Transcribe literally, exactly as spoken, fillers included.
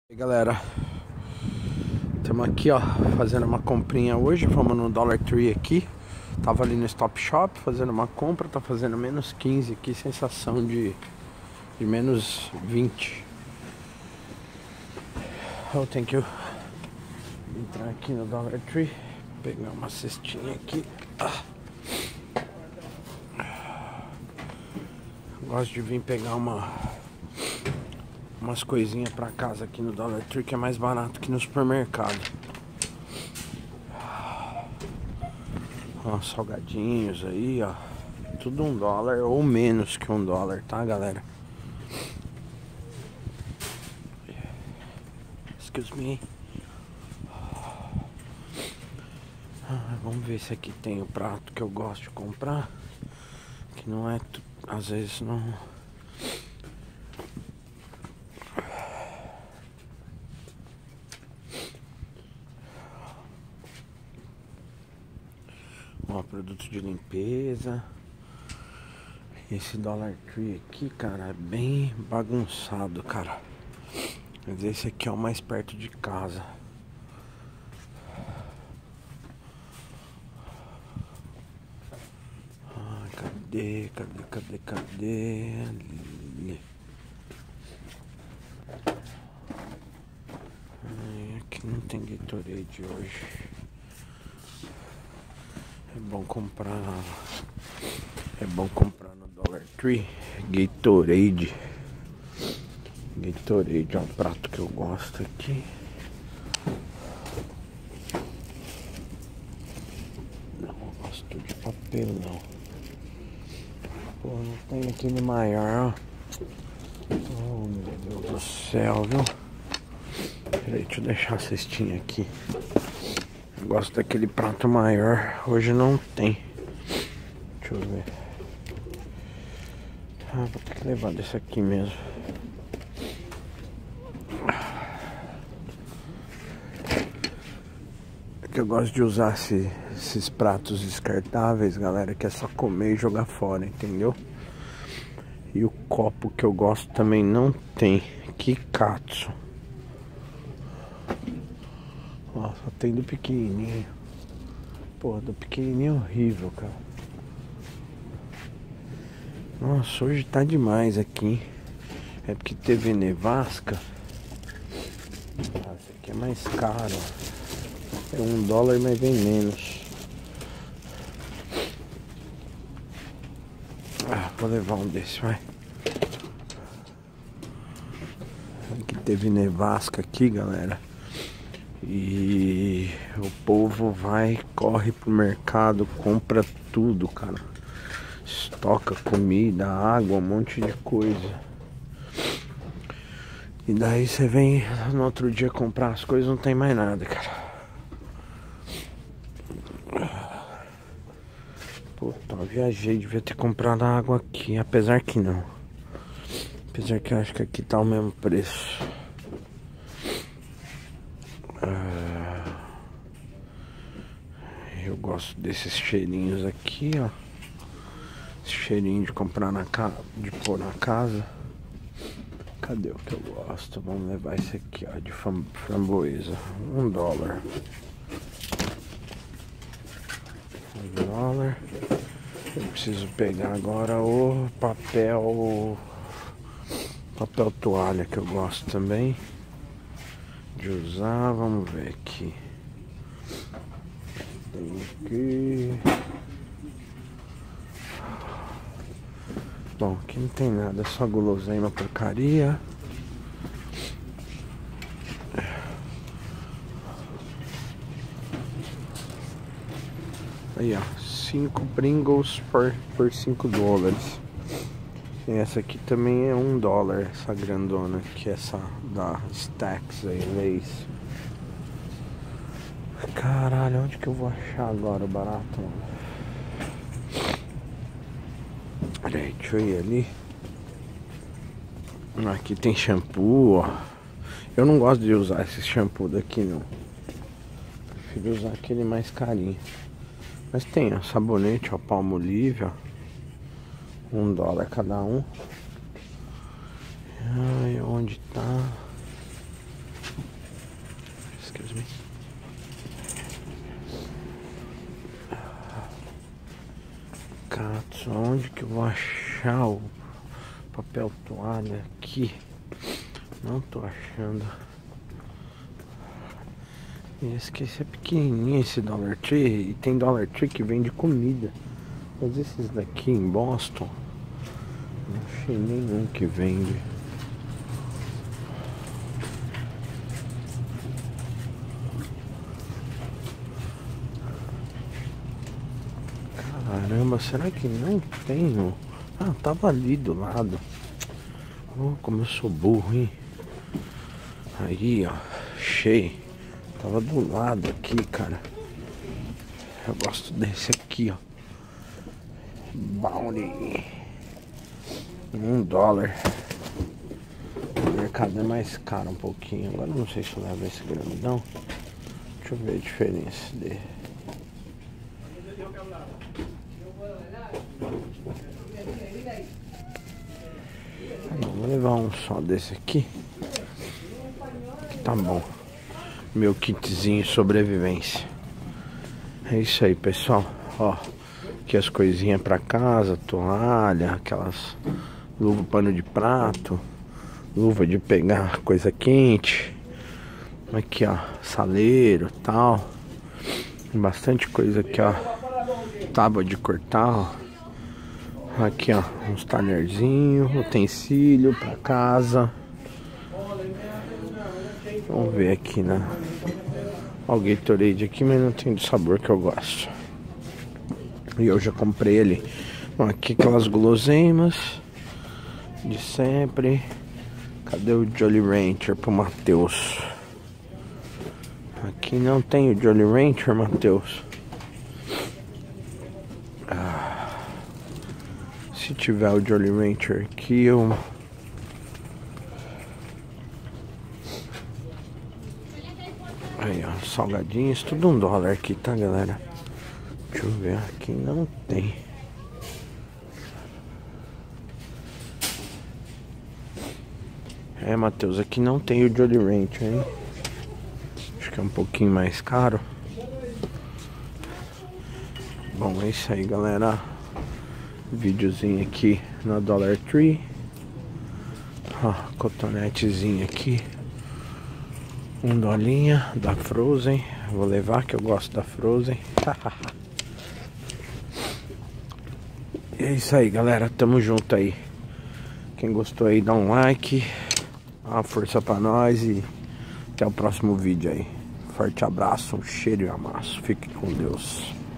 E aí, galera, estamos aqui, ó, fazendo uma comprinha hoje. Vamos no Dollar Tree aqui. Tava ali no Stop Shop fazendo uma compra. Tá fazendo menos quinze aqui, sensação de, de menos vinte. Eu tenho que entrar aqui no Dollar Tree, pegar uma cestinha aqui. ah. Gosto de vir pegar uma umas coisinhas pra casa aqui no Dollar Tree, que é mais barato que no supermercado. Ó, salgadinhos aí, ó. Tudo um dólar ou menos que um dólar, tá, galera? Excuse me. Ah, vamos ver se aqui tem o prato que eu gosto de comprar. Que não é, às vezes não. Ó, produto de limpeza. Esse Dollar Tree aqui, cara, é bem bagunçado, cara. Mas esse aqui é o mais perto de casa. Ah, cadê, cadê, cadê, cadê? Ali. Ai, aqui não tem Gatorade hoje. É bom comprar. É bom comprar no Dollar Tree Gatorade. Gatorade é um prato que eu gosto aqui. Não gosto de papel, não. Pô, não tem aquele maior, ó. Oh, meu Deus do céu, viu? Peraí, deixa eu deixar a cestinha aqui. Eu gosto daquele prato maior. Hoje não tem. Deixa eu ver. Ah, vou ter que levar desse aqui mesmo. É que eu gosto de usar esse, esses pratos descartáveis, galera, que é só comer e jogar fora, entendeu? E o copo que eu gosto também não tem. Kikatsu. Ó, só tem do pequenininho. Porra, do pequenininho é horrível, cara. Nossa, hoje tá demais aqui. É porque teve nevasca. Ah, esse aqui é mais caro. É um dólar, mas vem menos. Ah, vou levar um desse, vai. Aqui teve nevasca aqui, galera. E o povo vai, corre pro mercado, compra tudo, cara. Estoca comida, água, um monte de coisa. E daí você vem no outro dia comprar as coisas, não tem mais nada, cara. Puta, eu viajei, devia ter comprado água aqui, apesar que não. Apesar que eu acho que aqui tá o mesmo preço. Eu gosto desses cheirinhos aqui, ó. Esse cheirinho de comprar na casa, de pôr na casa. Cadê o que eu gosto? Vamos levar esse aqui, ó, de framboesa. Um dólar. Um dólar. Eu preciso pegar agora o papel. Papel toalha que eu gosto também de usar. Vamos ver aqui. Tem aqui. Bom, aqui não tem nada, é só guloseima, porcaria. Aí, ó, cinco Pringles por, por cinco dólares. E essa aqui também é um dólar, essa grandona, que é essa da Stacks aí, Lays. Caralho, onde que eu vou achar agora o barato, mano? Peraí, deixa eu ir ali. Aqui tem shampoo, ó. Eu não gosto de usar esse shampoo daqui, não. Prefiro usar aquele mais carinho. Mas tem, ó, sabonete, ó, Palmolive, ó. Um dólar cada um. Ai, onde tá? Katsu, onde que eu vou achar o papel toalha aqui? Não tô achando. Esse que esse é pequenininho, esse Dollar Tree. E tem Dollar Tree que vende comida. Mas esses daqui em Boston, não achei nenhum que vende. Caramba, será que não tenho? Ah, tava ali do lado. Oh, como eu sou burro, hein? Aí, ó, achei. Tava do lado aqui, cara. Eu gosto desse aqui, ó. Bounty. Um dólar. O mercado é mais caro um pouquinho. Agora não sei se eu levo esse grandão. Deixa eu ver a diferença dele. Não, vou levar um só desse aqui. Tá bom. Meu kitzinho sobrevivência. É isso aí, pessoal. Ó, aqui as coisinhas pra casa, toalha, aquelas luva, pano de prato, luva de pegar coisa quente. Aqui, ó, saleiro, tal. Tem bastante coisa aqui, ó. Tábua de cortar, ó. Aqui, ó, uns talherzinhos, utensílio pra casa. Vamos ver aqui, né? Ó, o Gatorade aqui, mas não tem do sabor que eu gosto. E eu já comprei ele. Bom, aqui aquelas guloseimas de sempre. Cadê o Jolly Rancher pro Matheus? Aqui não tem o Jolly Rancher, Matheus. Ah, se tiver o Jolly Rancher aqui, eu... Aí, ó, salgadinhos, tudo um dólar aqui, tá, galera? Deixa eu ver, aqui não tem. É, Matheus, aqui não tem o Jolly Rancher, hein? Acho que é um pouquinho mais caro. Bom, é isso aí, galera. Videozinho aqui na Dollar Tree. Ó, cotonetezinho aqui. Um dolinha da Frozen. Vou levar que eu gosto da Frozen. É isso aí, galera. Tamo junto aí. Quem gostou aí, dá um like. Dá uma força pra nós. E até o próximo vídeo aí. Forte abraço, um cheiro e um amasso. Fique com Deus.